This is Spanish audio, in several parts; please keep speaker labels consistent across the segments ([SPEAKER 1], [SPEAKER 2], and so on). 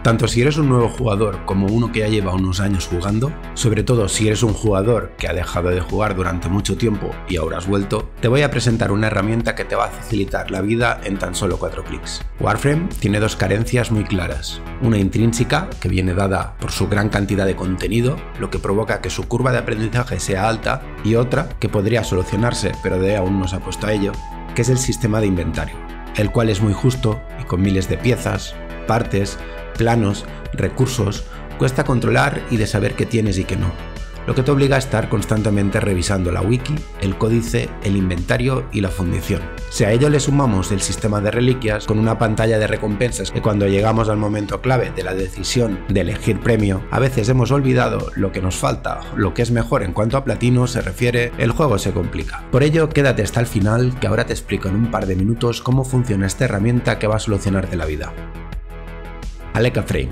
[SPEAKER 1] Tanto si eres un nuevo jugador como uno que ya lleva unos años jugando, sobre todo si eres un jugador que ha dejado de jugar durante mucho tiempo y ahora has vuelto, te voy a presentar una herramienta que te va a facilitar la vida en tan solo 4 clics. Warframe tiene dos carencias muy claras. Una intrínseca, que viene dada por su gran cantidad de contenido, lo que provoca que su curva de aprendizaje sea alta, y otra, que podría solucionarse pero de aún no se ha puesto a ello, que es el sistema de inventario, el cual es muy justo y con miles de piezas, partes, planos, recursos, cuesta controlar y de saber qué tienes y qué no, lo que te obliga a estar constantemente revisando la wiki, el códice, el inventario y la fundición. Si a ello le sumamos el sistema de reliquias con una pantalla de recompensas que cuando llegamos al momento clave de la decisión de elegir premio, a veces hemos olvidado lo que nos falta, lo que es mejor en cuanto a platino se refiere, el juego se complica. Por ello, quédate hasta el final que ahora te explico en un par de minutos cómo funciona esta herramienta que va a solucionarte la vida. Aleka Frame.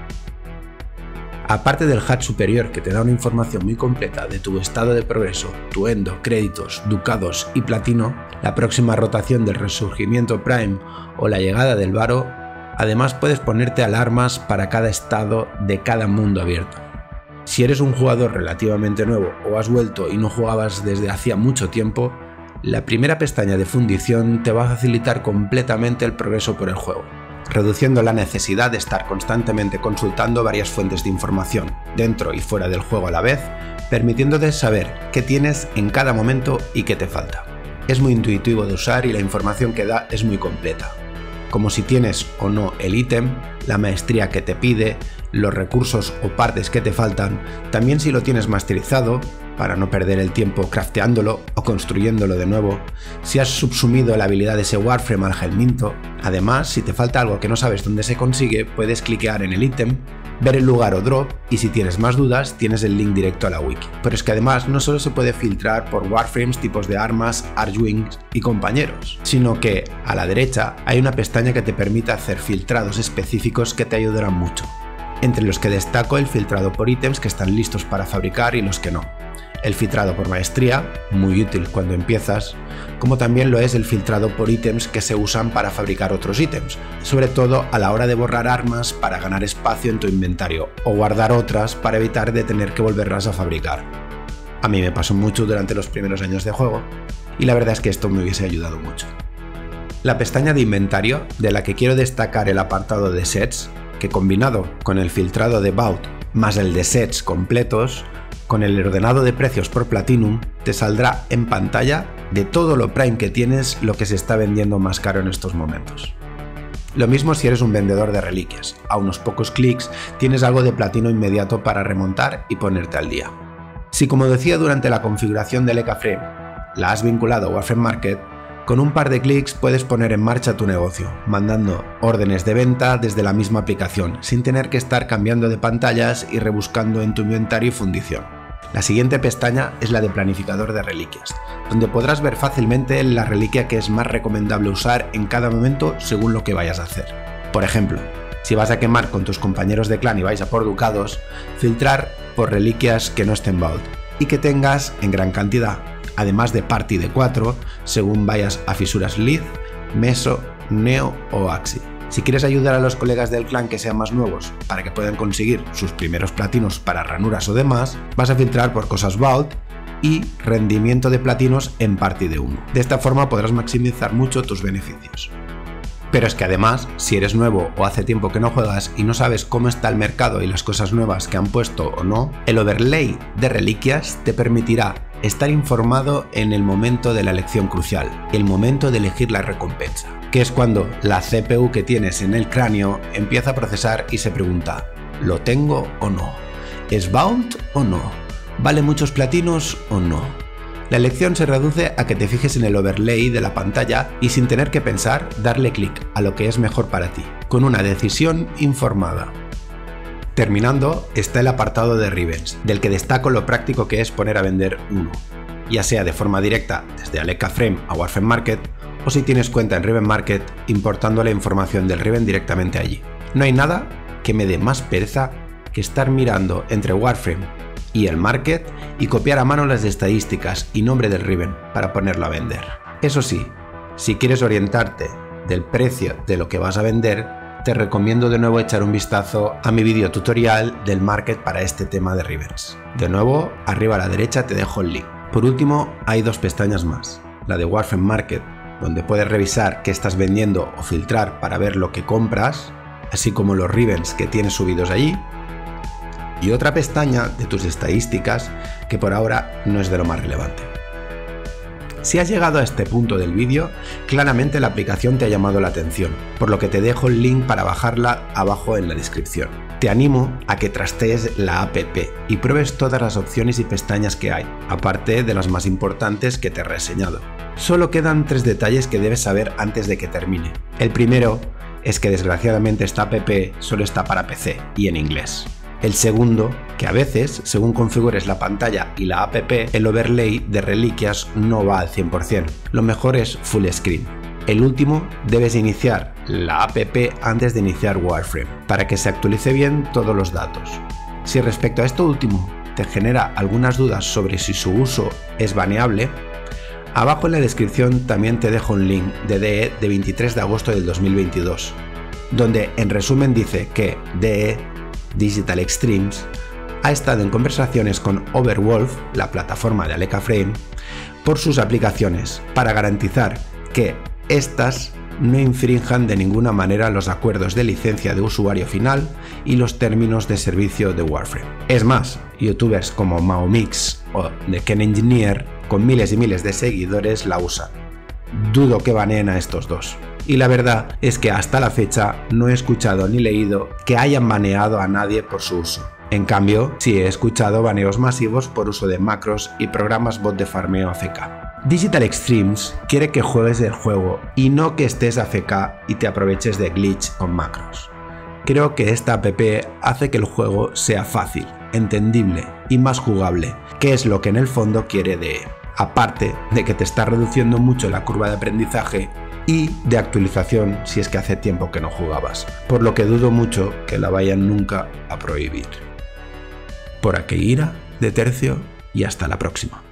[SPEAKER 1] Aparte del HUD superior que te da una información muy completa de tu estado de progreso, tu endo, créditos, ducados y platino, la próxima rotación del resurgimiento Prime o la llegada del varo, además puedes ponerte alarmas para cada estado de cada mundo abierto. Si eres un jugador relativamente nuevo o has vuelto y no jugabas desde hacía mucho tiempo, la primera pestaña de fundición te va a facilitar completamente el progreso por el juego, reduciendo la necesidad de estar constantemente consultando varias fuentes de información, dentro y fuera del juego a la vez, permitiéndote saber qué tienes en cada momento y qué te falta. Es muy intuitivo de usar y la información que da es muy completa, como si tienes o no el ítem, la maestría que te pide, los recursos o partes que te faltan, también si lo tienes masterizado, para no perder el tiempo crafteándolo o construyéndolo de nuevo, si has subsumido la habilidad de ese Warframe al Helminto. Además, si te falta algo que no sabes dónde se consigue, puedes cliquear en el ítem, ver el lugar o drop, y si tienes más dudas, tienes el link directo a la wiki. Pero es que además no solo se puede filtrar por Warframes, tipos de armas, Archwings y compañeros, sino que a la derecha hay una pestaña que te permite hacer filtrados específicos que te ayudarán mucho, entre los que destaco el filtrado por ítems que están listos para fabricar y los que no. El filtrado por maestría, muy útil cuando empiezas, como también lo es el filtrado por ítems que se usan para fabricar otros ítems, sobre todo a la hora de borrar armas para ganar espacio en tu inventario o guardar otras para evitar de tener que volverlas a fabricar. A mí me pasó mucho durante los primeros años de juego y la verdad es que esto me hubiese ayudado mucho. La pestaña de inventario, de la que quiero destacar el apartado de sets, que combinado con el filtrado de Vault más el de sets completos, con el ordenado de precios por Platinum, te saldrá en pantalla de todo lo Prime que tienes lo que se está vendiendo más caro en estos momentos. Lo mismo si eres un vendedor de reliquias, a unos pocos clics tienes algo de platino inmediato para remontar y ponerte al día. Si, como decía durante la configuración de Aleka Frame, la has vinculado a Warframe Market, con un par de clics puedes poner en marcha tu negocio, mandando órdenes de venta desde la misma aplicación, sin tener que estar cambiando de pantallas y rebuscando en tu inventario y fundición. La siguiente pestaña es la de planificador de reliquias, donde podrás ver fácilmente la reliquia que es más recomendable usar en cada momento según lo que vayas a hacer. Por ejemplo, si vas a quemar con tus compañeros de clan y vais a por ducados, filtrar por reliquias que no estén Vault y que tengas en gran cantidad, además de party de 4, según vayas a fisuras Lith, Meso, Neo o Axi. Si quieres ayudar a los colegas del clan que sean más nuevos para que puedan conseguir sus primeros platinos para ranuras o demás, vas a filtrar por cosas Vault y rendimiento de platinos en party de 1. De esta forma podrás maximizar mucho tus beneficios. Pero es que además, si eres nuevo o hace tiempo que no juegas y no sabes cómo está el mercado y las cosas nuevas que han puesto o no, el overlay de reliquias te permitirá estar informado en el momento de la elección crucial, el momento de elegir la recompensa, que es cuando la CPU que tienes en el cráneo empieza a procesar y se pregunta, ¿lo tengo o no? ¿Es Vault o no? ¿Vale muchos platinos o no? La elección se reduce a que te fijes en el overlay de la pantalla y sin tener que pensar, darle clic a lo que es mejor para ti, con una decisión informada. Terminando está el apartado de Revenge, del que destaco lo práctico que es poner a vender uno, ya sea de forma directa desde Aleka Frame a Warframe Market, o si tienes cuenta en Riven Market importando la información del Riven directamente allí. No hay nada que me dé más pereza que estar mirando entre Warframe y el Market y copiar a mano las estadísticas y nombre del Riven para ponerlo a vender. Eso sí, si quieres orientarte del precio de lo que vas a vender, te recomiendo de nuevo echar un vistazo a mi vídeo tutorial del market para este tema de reverse. De nuevo, arriba a la derecha te dejo el link. Por último, hay dos pestañas más, la de Warframe Market, donde puedes revisar qué estás vendiendo o filtrar para ver lo que compras, así como los revenues que tienes subidos allí, y otra pestaña de tus estadísticas que por ahora no es de lo más relevante. Si has llegado a este punto del vídeo, claramente la aplicación te ha llamado la atención, por lo que te dejo el link para bajarla abajo en la descripción. Te animo a que trastees la app y pruebes todas las opciones y pestañas que hay, aparte de las más importantes que te he reseñado. Solo quedan 3 detalles que debes saber antes de que termine. El primero es que desgraciadamente esta app solo está para PC y en inglés. El segundo, que a veces, según configures la pantalla y la app, el overlay de reliquias no va al 100%. Lo mejor es full screen. El último, debes iniciar la app antes de iniciar Warframe, para que se actualice bien todos los datos. Si respecto a esto último te genera algunas dudas sobre si su uso es baneable, abajo en la descripción también te dejo un link de DE de 23 de agosto del 2022, donde en resumen dice que DE Digital Extremes ha estado en conversaciones con Overwolf, la plataforma de Aleka Frame, por sus aplicaciones para garantizar que estas no infrinjan de ninguna manera los acuerdos de licencia de usuario final y los términos de servicio de Warframe. Es más, youtubers como Maomix o The Ken Engineer, con miles y miles de seguidores, la usan. Dudo que baneen a estos dos. Y la verdad es que hasta la fecha no he escuchado ni leído que hayan baneado a nadie por su uso. En cambio, sí he escuchado baneos masivos por uso de macros y programas bot de farmeo AFK. Digital Extremes quiere que juegues el juego y no que estés AFK y te aproveches de glitch con macros. Creo que esta app hace que el juego sea fácil, entendible y más jugable, que es lo que en el fondo quiere DE. Aparte de que te está reduciendo mucho la curva de aprendizaje y de actualización si es que hace tiempo que no jugabas, por lo que dudo mucho que la vayan nunca a prohibir. Por aquí Ira, de Tercio, y hasta la próxima.